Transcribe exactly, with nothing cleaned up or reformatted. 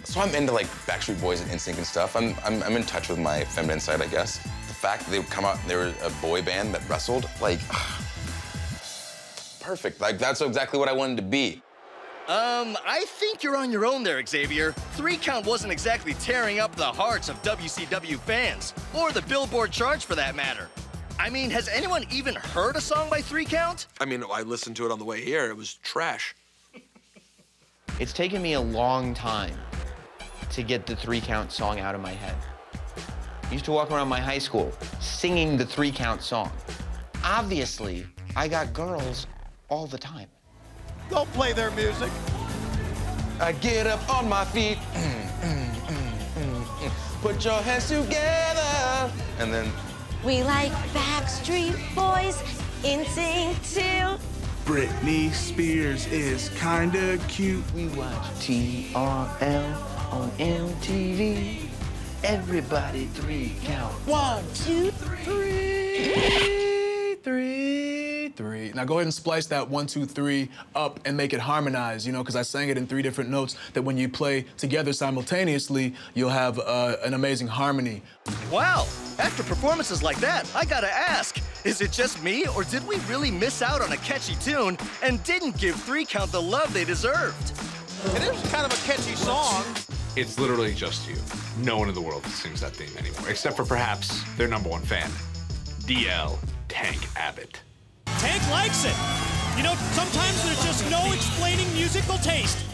So I'm into like Backstreet Boys and N Sync and stuff. I'm, I'm, I'm in touch with my feminine side, I guess. The fact that they would come out and they were a boy band that wrestled, like, perfect. Like, that's exactly what I wanted to be. Um, I think you're on your own there, Xavier. Three Count wasn't exactly tearing up the hearts of W C W fans, or the Billboard charts for that matter. I mean, has anyone even heard a song by Three Count? I mean, I listened to it on the way here. It was trash. It's taken me a long time to get the Three Count song out of my head. I used to walk around my high school singing the Three Count song. Obviously, I got girls all the time. Don't play their music. I get up on my feet, mm, mm, mm, mm, mm. Put your hands together, and then... We like Backstreet Boys, N Sync too. Britney Spears is kinda cute. We watch T R L on M T V. Everybody Three Count. One, two, three, three, three. Now go ahead and splice that one, two, three up and make it harmonize, you know, because I sang it in three different notes that when you play together simultaneously, you'll have uh, an amazing harmony. Wow, after performances like that, I gotta ask, is it just me, or did we really miss out on a catchy tune and didn't give Three Count the love they deserved? It is kind of a catchy song. It's literally just you. No one in the world sings that theme anymore, except for perhaps their number one fan, D L Tank Abbott. Tank likes it. You know, sometimes there's just no explaining musical taste.